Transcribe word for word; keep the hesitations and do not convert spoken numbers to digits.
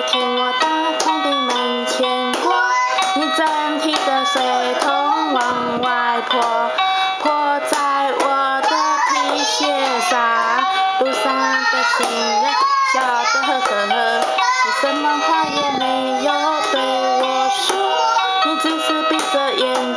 天我大堂的门前过，你正提着水桶往外泼，泼在我的皮鞋上，路上的行人笑得呵呵呵，你什么话也没有对我说，你只是闭着眼